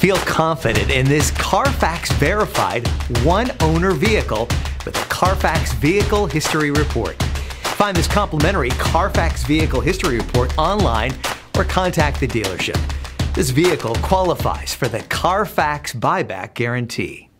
Feel confident in this Carfax verified one-owner vehicle with a Carfax Vehicle History Report. Find this complimentary Carfax Vehicle History Report online or contact the dealership. This vehicle qualifies for the Carfax Buyback Guarantee.